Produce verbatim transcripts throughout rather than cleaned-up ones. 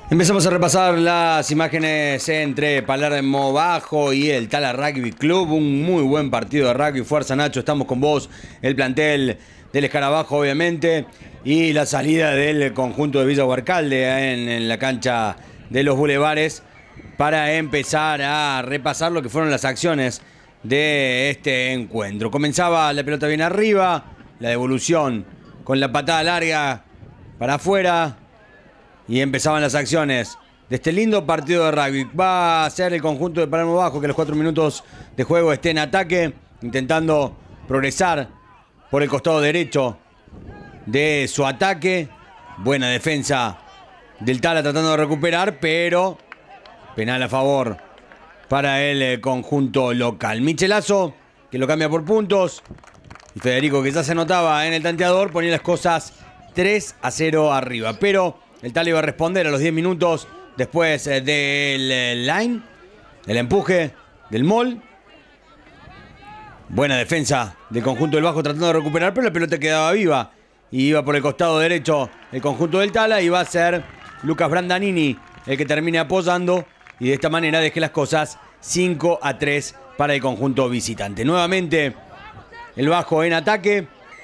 Empezamos a repasar las imágenes entre Palermo Bajo y el Tala Rugby Club. Un muy buen partido de rugby. Fuerza, Nacho, estamos con vos. El plantel del Escarabajo, obviamente. Y la salida del conjunto de Villa Huarcalde en, en la cancha de los Bulevares para empezar a repasar lo que fueron las acciones de este encuentro. Comenzaba la pelota bien arriba, la devolución con la patada larga para afuera. Y empezaban las acciones de este lindo partido de rugby. Va a ser el conjunto de Palermo Bajo que a los cuatro minutos de juego esté en ataque, intentando progresar por el costado derecho de su ataque. Buena defensa del Tala tratando de recuperar, pero penal a favor para el conjunto local. Michelazo, que lo cambia por puntos. Y Federico, que ya se anotaba en el tanteador, ponía las cosas tres a cero arriba. Pero el Tala iba a responder a los diez minutos después del line, el empuje del Mol. Buena defensa del conjunto del Bajo tratando de recuperar, pero la pelota quedaba viva. Y iba por el costado derecho el conjunto del Tala y va a ser Lucas Brandanini el que termine apoyando. Y de esta manera deje las cosas cinco a tres para el conjunto visitante. Nuevamente el Bajo en ataque.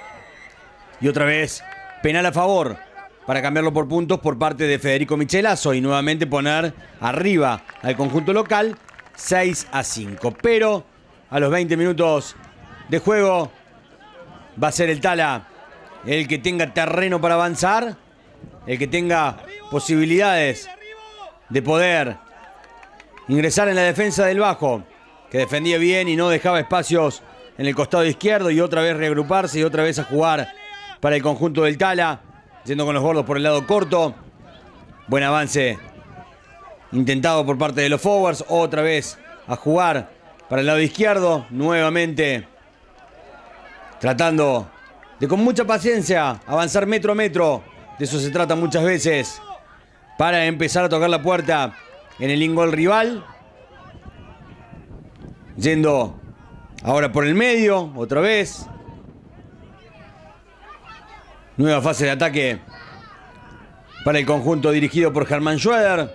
Y otra vez penal a favor para cambiarlo por puntos por parte de Federico Michelazo y nuevamente poner arriba al conjunto local seis a cinco. Pero a los veinte minutos de juego va a ser el Tala el que tenga terreno para avanzar, el que tenga posibilidades de poder ingresar en la defensa del Bajo, que defendía bien y no dejaba espacios en el costado izquierdo, y otra vez reagruparse y otra vez a jugar para el conjunto del Tala. Yendo con los gordos por el lado corto. Buen avance intentado por parte de los forwards. Otra vez a jugar para el lado izquierdo. Nuevamente tratando de con mucha paciencia avanzar metro a metro. De eso se trata muchas veces. Para empezar a tocar la puerta en el ingol rival. Yendo ahora por el medio. Otra vez. Nueva fase de ataque para el conjunto dirigido por Germán Schroeder.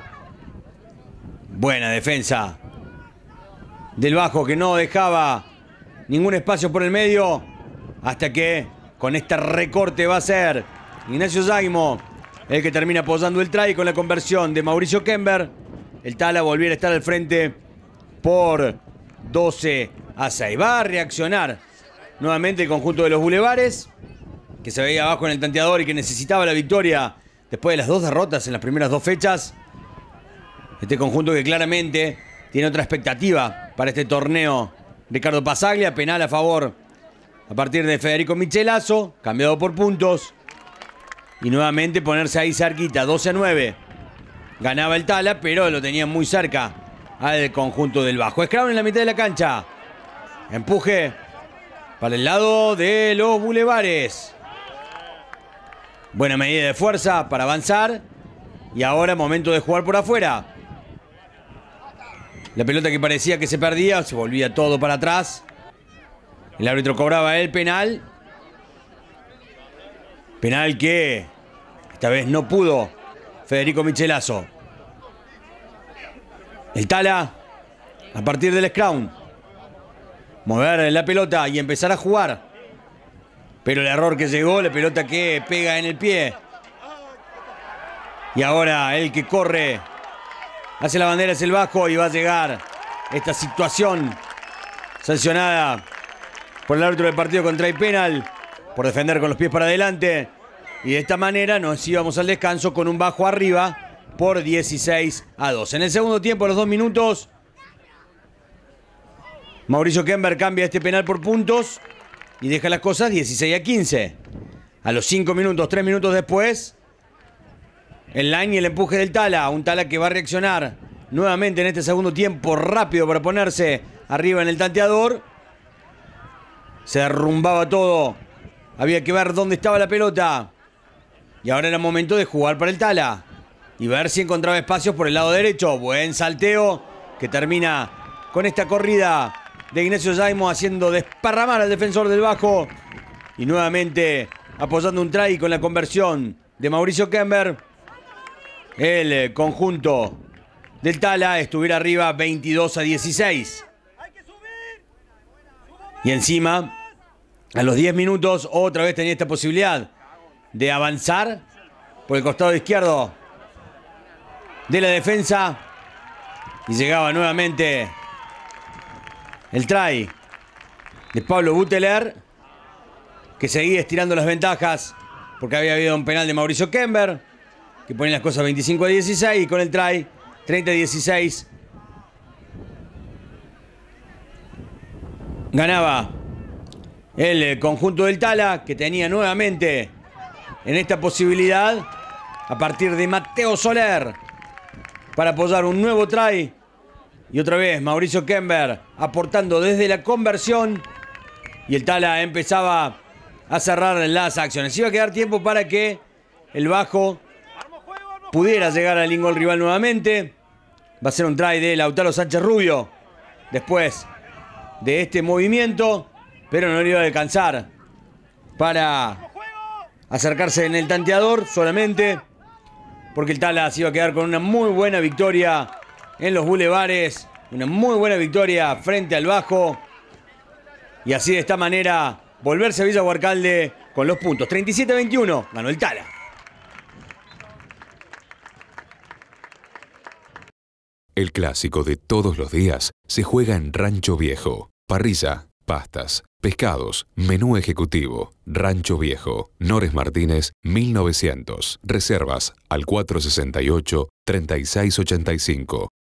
Buena defensa del Bajo, que no dejaba ningún espacio por el medio. Hasta que con este recorte va a ser Ignacio Zaimo el que termina apoyando el try con la conversión de Mauricio Kember. El Tala volviera a estar al frente por doce a seis. Va a reaccionar nuevamente el conjunto de los Bulevares, que se veía abajo en el tanteador y que necesitaba la victoria después de las dos derrotas en las primeras dos fechas. Este conjunto que claramente tiene otra expectativa para este torneo. Ricardo Pasaglia, penal a favor a partir de Federico Michelazo, cambiado por puntos. Y nuevamente ponerse ahí cerquita, doce a nueve. Ganaba el Tala, pero lo tenía muy cerca al conjunto del Bajo. Scrum en la mitad de la cancha. Empuje para el lado de los Bulevares. Buena medida de fuerza para avanzar. Y ahora momento de jugar por afuera. La pelota que parecía que se perdía, se volvía todo para atrás. El árbitro cobraba el penal. Penal que esta vez no pudo Federico Michelazo. El Tala, a partir del scrum, mover la pelota y empezar a jugar. Pero el error que llegó, la pelota que pega en el pie. Y ahora el que corre hace la bandera es el Bajo y va a llegar esta situación sancionada por el árbitro del partido con try penal por defender con los pies para adelante. Y de esta manera nos íbamos al descanso con un Bajo arriba por dieciséis a dos. En el segundo tiempo, a los dos minutos, Mauricio Kember cambia este penal por puntos y deja las cosas dieciséis a quince. A los cinco minutos, tres minutos después, el line y el empuje del Tala. Un Tala que va a reaccionar nuevamente en este segundo tiempo rápido para ponerse arriba en el tanteador. Se derrumbaba todo. Había que ver dónde estaba la pelota. Y ahora era momento de jugar para el Tala y ver si encontraba espacios por el lado derecho. Buen salteo que termina con esta corrida de Ignacio Zaimo haciendo desparramar al defensor del Bajo. Y nuevamente apoyando un try con la conversión de Mauricio Kember. el conjunto del Tala estuviera arriba veintidós a dieciséis. Y encima, a los diez minutos, otra vez tenía esta posibilidad de avanzar por el costado izquierdo de la defensa. Y llegaba nuevamente el try de Pablo Buteler, que seguía estirando las ventajas porque había habido un penal de Mauricio Kember, que ponía las cosas veinticinco a dieciséis, y con el try treinta a dieciséis ganaba el conjunto del Tala, que tenía nuevamente en esta posibilidad a partir de Mateo Soler para apoyar un nuevo try. Y otra vez Mauricio Kember aportando desde la conversión, y el Tala empezaba a cerrar las acciones. Iba a quedar tiempo para que el Bajo pudiera llegar al lingol rival nuevamente. Va a ser un try de Lautaro Sánchez Rubio después de este movimiento, pero no le iba a alcanzar para acercarse en el tanteador solamente, porque el Tala se iba a quedar con una muy buena victoria en los bulevares, una muy buena victoria frente al Bajo, y así de esta manera volverse a Villa Huarcalde con los puntos. treinta y siete a veintiuno ganó el Tala. El clásico de todos los días se juega en Rancho Viejo. Parrilla, pastas, pescados, menú ejecutivo. Rancho Viejo, Nores Martínez, mil novecientos. Reservas al cuatro sesenta y ocho, treinta y seis ochenta y cinco.